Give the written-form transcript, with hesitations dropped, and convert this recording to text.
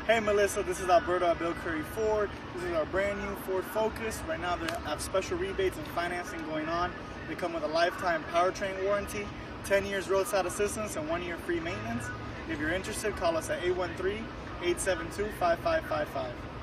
Hey Melissa, this is Alberto at Bill Curry Ford. This is our brand new Ford Focus. Right now they have special rebates and financing going on. They come with a lifetime powertrain warranty, 10 years roadside assistance, and 1 year free maintenance. If you're interested, call us at 813-872-5555.